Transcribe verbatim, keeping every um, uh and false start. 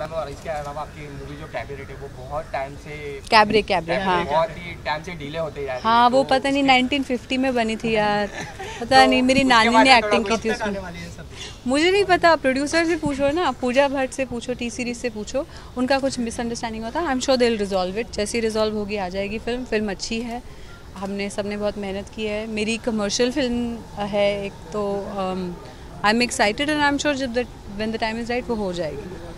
Ma'am और इसके अलावा आपकी मूवी जो कैबरे है वो बहुत टाइम से कैबरे कैबरे हाँ बहुत ही टाइम से डिले होते जा रही है। हाँ वो तो पता नहीं नाइनटीन फिफ्टी में बनी थी यार, पता नहीं मेरी नानी ने एक्टिंग की थी उसमें, मुझे नहीं पता, प्रोड्यूसर से पूछो ना, पूजा भट्ट से पूछो, टी सीरीज से पूछो, उनका कुछ मिसअंडरस्टैंडिंग होता है। I am sure they will resolve it, जैसी रिजॉल्व होगी आ जाएगी फिल्म। फिल्म अच्छी है, हमने सबने बहुत मेहनत की है, मेरी कमर्शियल फिल्म है एक, तो I am excited and I am sure जब when the time is right वो हो जाएगी।